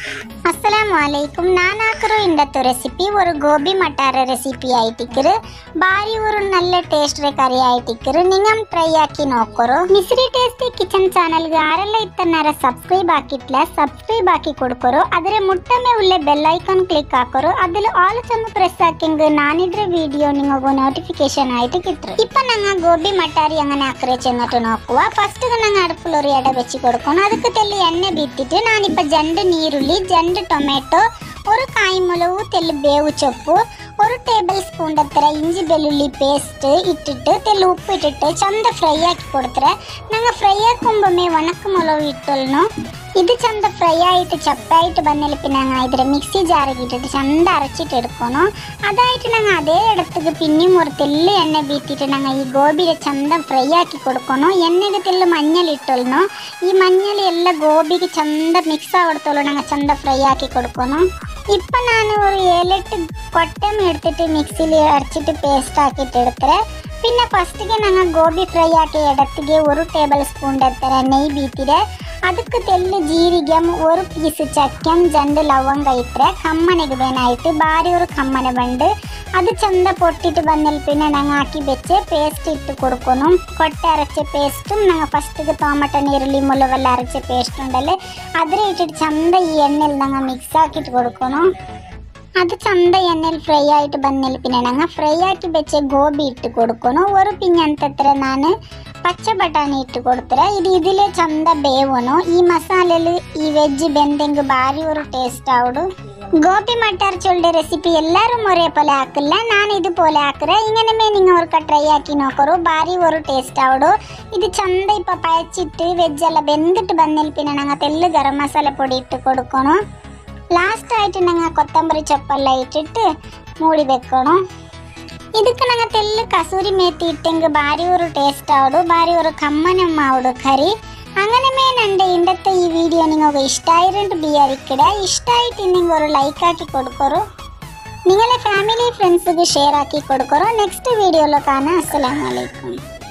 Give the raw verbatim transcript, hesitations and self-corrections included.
अस्सलामुअलैकुम नान आकरो इंदत्तु रेसिपी और गोबी मटार रेसिपी आयिट्टिक्किरु बारी और नल्ल टेस्ट रे करी आयिट्टिक्किरु निंगम ट्रೈ आकि नोक्कोरु मिस्री टेस्टी किचन चैनल गे आरेल्ल इत्तनार सब्स्क्राइब आकिट्ला सब्स्क्राइब आकि कोडुकोरु अदर मुट्टमे उल्ले बेल ऐकान क्लिक आकोरु अदिल ऑल चन्न प्रेस आकिंग नानिड्रे वीडियो निंगगु नोटिफिकेशन आयिट्टु किट्टु इप्पो नंगा गोबी मटारी अंगने आकरे चेन्नट्टु नोक्कुवा फस्ट नंगा अडुप्पुल ओरु एडे वेच्चि कोडुकोनु अदक्कु तेल्लु एण्णे बीट्टिट्टु नानु इप्पो जंड नीरुल्ली जंड टೊಮೆಟೊ और काई मुलवु तेल्लु बेवु चोप्पु और टेबल स्पून हत्तर इंजि बेल्लुल्ली पेस्ट इट्टिट्टु तेल्लु उप्पु इट्टिट्टु चंद फ्रೈ आकि कोड्तरे नांगा फ्रೈ आकुंबमे वणक्क मुलवु इट्टुल्नु ಇದು ಚಂದ ಫ್ರೈ ಆಯಿತು ಚಪ್ಪಾಯಿತು ಬಂದೆಲಪಿ ನಂಗೆ ಇದರ ಮಿಕ್ಸಿ ಜಾರಿಗೆ ಇಟ್ಟಿಟ್ಟು ಚಂದ ಅರಚಿಟ್ಟು ಎಡ್ಕೊನು ಅದಾಯಿತು ನಂಗೆ ಅದೇ ಎಡತ್ತಿಗೆ ಪಿನ್ನಿ ಮೂರು ತೆಲ್ಲು ಎಣ್ಣೆ ಬೀತಿಟ್ಟು ನಂಗೆ ಈ ಗೋಬಿಗೆ ಚಂದ ಫ್ರೈ ಹಾಕಿ ಕೊಡ್ಕೊನು ಎಣ್ಣೆಗೆ ತೆಲ್ಲು ಮഞ്ഞൾ ಇಟ್ಟೊಲ್ನು ಈ ಮഞ്ഞൾ ಎಲ್ಲ ಗೋಬಿಗೆ ಚಂದ ಮಿಕ್ಸ್ ಆಗ್ಬಿಡ್ತೋಳು ನಂಗೆ ಚಂದ ಫ್ರೈ ಹಾಕಿ ಕೊಡ್ಕೊನು ಇಪ್ಪ ನಾನು ஒரு ಏಳೆಂಟು ಕೊಟ್ಟೆಮ್ എടുത്തിട്ട് ಮಿಕ್ಸಿಲಿ ಅರಚಿಟ್ಟು ಪೇಸ್ಟ್ ಹಾಕಿಟ್ಟು എടുത്തರೆ പിന്നെ ഫസ്റ്റിಗೆ ನಂಗೆ ಗೋಬಿ ಫ್ರೈ ಹಾಕಿ ಎಡತ್ತಿಗೆ ഒരു ಟೇಬಲ್ ಸ್ಪೂನ್ ಎತ್ತರ ನೆಯ್ಯಿ ಬೀತಿರೆ ಅದಕ್ಕೆ ತೆಲ್ಲು ಜೀರಿಗೆ ഒരു പീസ് ചക്കം രണ്ട് ലവംഗ ഇട്ടರೆ കമ്മനെಗೆ ಬೇನಾಯಿತು ಬಾರಿ ഒരു ಕಮ್ಮನೆ ಬಂದು ಅದು ಚಂದ പൊട്ടിട്ട് ಬಂದೆಲ್ പിന്നെ ನಂಗೆ ಹಾಕಿ ಬೆಚ್ಚೆ ಪೇಸ್ಟ್ ಇಟ್ಟು ಕೊಡ್ಕೊನು ಕೊಟ್ಟೆ ಅರಚೆ ಪೇಸ್ಟ್ ನಂಗೆ ಫಸ್ಟಿಗೆ ಟೊಮೆಟೊ ನೀರುಳ್ಳಿ ಮುಲವೆಲ್ಲ ಅರಚೆ ಪೇಸ್ಟ್ ಉಂಡಲ್ಲಿ ಅದ್ರ ಇಟ್ಟಿಟ್ಟು ಚಂದ ಈ ಎಣ್ಣೆಲಿ ನಂಗೆ ಮಿಕ್ಸ್ ಹಾಕಿಟ್ಟು ಕೊಡ್ಕೊನು ಅದು ಚಂದ ಎಣ್ಣೆಲಿ ಫ್ರೈ ಆಯಿತು ಬಂದೆಲ್ പിന്നെ ನಂಗೆ ಫ್ರೈ ಹಾಕಿ ಬೆಚ್ಚೆ ಗೋಬಿ ಇಟ್ಟು ಕೊಡ್ಕೊನು ഒരു പിന്നെ ಅಂತತ್ರ ನಾನು പച്ച ബട്ടാണി ഇട്ട് കൊടുത്തರೆ ഇത് ഇതിലെ ചന്ത ಬೇವನು ಈ ಮಸಾಲೆಲು ಈ ವೆಜ್ ಬೆಂದೆಂಗು ಬಾರಿ ഒരു ಟೇಸ್ಟ್ ಆവുಡು ಗೋಬಿ ಮಟಾರ್ ಚೊಳ್ಳೆ ರೆಸಿಪಿ ಎಲ್ಲರೂ ഒരേ പോലെ ആക്കില്ല ನಾನು ഇതുപോലെ ആക്കറെ ഇങ്ങനെ നിങ്ങൾ ഒരു ട്രൈ ആക്കി നോക്കറു ಬಾರಿ ഒരു ಟೇಸ್ಟ್ ಆവുಡು ಇದು ಚಂದ ಇಪ್ಪ ಪಯಚಿಟ್ಟು ವೆಜ್ ಎಲ್ಲ ಬೆಂದಿಟ್ಟು ಬಂದೆಲ್ പിന്നെ ನಂಗೆ ತೆಲ್ಲು ಗರಂ ಮಸಾಲೆ ಪೊಡಿ ಇಟ್ಟು ಕೊಡ್ಕೊನು ಲಾಸ್ಟ್ ಆಯ್ತು ನಂಗೆ ಕೊತ್ತಂಬರಿ ಚೊಪ್ಪೆಲ್ಲ ಇಟ್ಟಿಟ್ಟು ಮೂಡಿ ಬೆಕ್ಕೊನು ಇದಕ್ಕೆ ನಂಗೆ ತೆಲ್ಲು ಕಸೂರಿ ಮೇಥಿ ಇಟ್ಟಂಗೆ ಬಾರಿ ഒരു ಟೇಸ್ಟ್ ಆവുಡು ಬಾರಿ ഒരു ಕಮ್ಮನೆ ಆവുಡು ಕರಿ അങ്ങനെ മേനന്റെ ഇന്നത്തെ ഈ വീഡിയോ നിങ്ങൾക്ക് ഇഷ്ടമായിട്ടുണ്ട് വിചാരിക്കട ഇഷ്ടമായിട്ട് നിങ്ങൾ ഒരു ലൈക്ക് ആക്കി കൊടുക്കറു നിങ്ങളെ ഫാമിലി ഫ്രണ്ട്സിಗೆ ഷെയർ ആക്കി കൊടുക്കറു നെക്സ്റ്റ് വീഡിയോയിൽ കാണാം അസ്സലാമു അലൈക്കും.